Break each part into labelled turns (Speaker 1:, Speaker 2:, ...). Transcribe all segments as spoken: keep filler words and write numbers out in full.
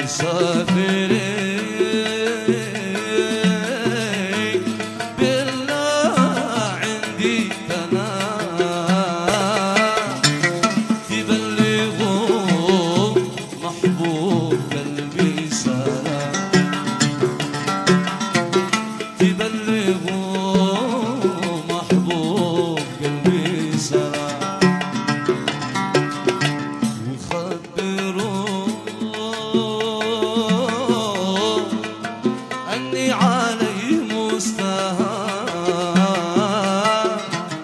Speaker 1: مسافرين بالله عندي كلام تبلغوا محبوب قلبي سلام تبلغوا محبوب قلبي سلام وخبروا أني عليه مستهان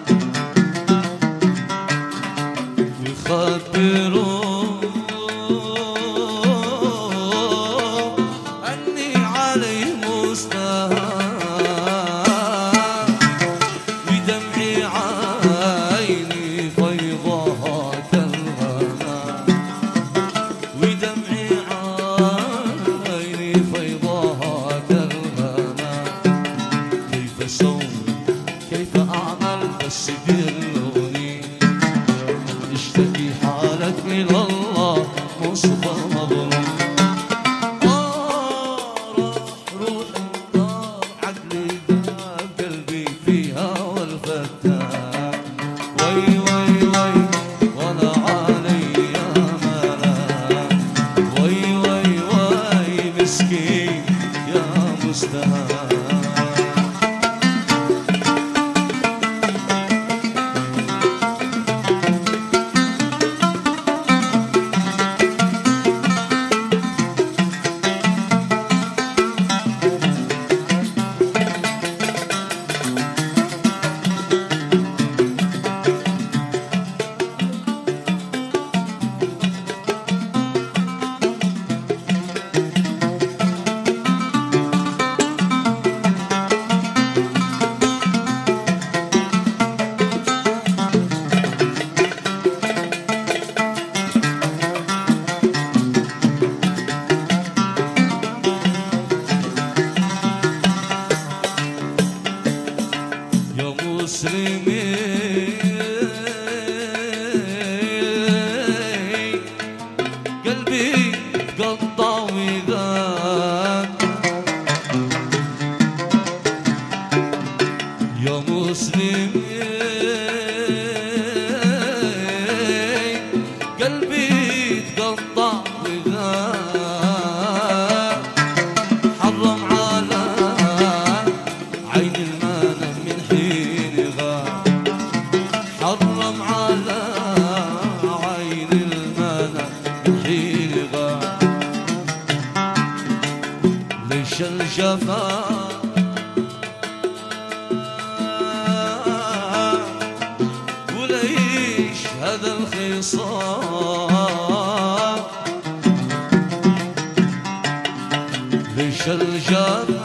Speaker 1: وخبروا أني عليه مستهان بدمع عيني فيضها كالغمام ودمع عيني فيضها كالغمام كيف أسوي كيف أعمل بس دلوني اشتكي حالك إلى الله مصطفى مظلوم مسكين يا مستهان مسلمين قلبي قطع وذاك يا مسلمين قلبي تقطع وذاك حرم على عين المنى من حين غاب حرم على عين المنى من حين غاب ليش الجفا وليش هذا الخصام ليش الجفا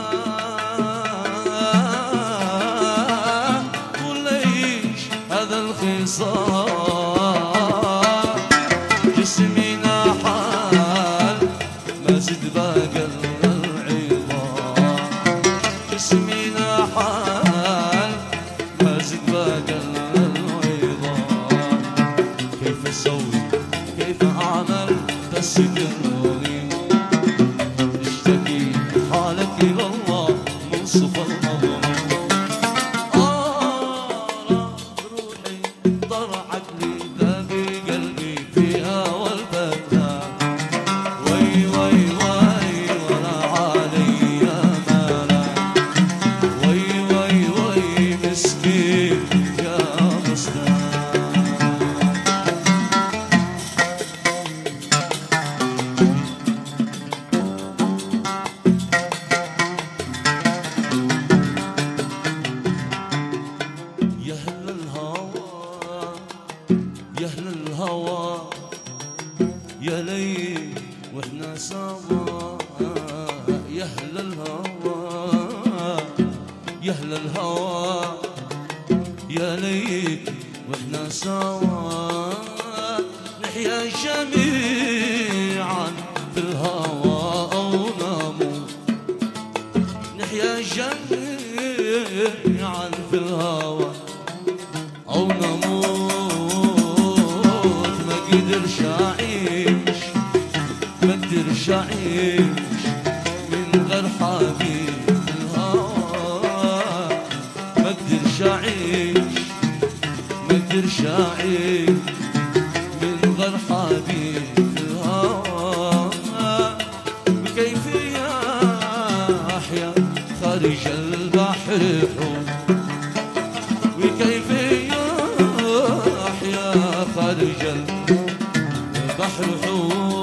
Speaker 1: الخصام جسمي نحال ما زد باقى العظام جسمي نحال ما زد باقى العظام كيف اسوي كيف اعمل تسجنوني اشتكي حالك الى الله منصف المظلوم يا ليل واحنا سوا يا اهل الهوى يا اهل الهوى يا ليل واحنا سوا نحيا جميعا في الهوى او نموت نحيا جميعا في الهوى او نموت ما قدرش اعيش ما قدرش أعيش من غير حبيب الهوى، ما أقدرش أعيش ما أقدرش أعيش من غير حبيب الهوى. وكيف أحيا خارج البحر حب، وكيف أحيا خارج البحر حب.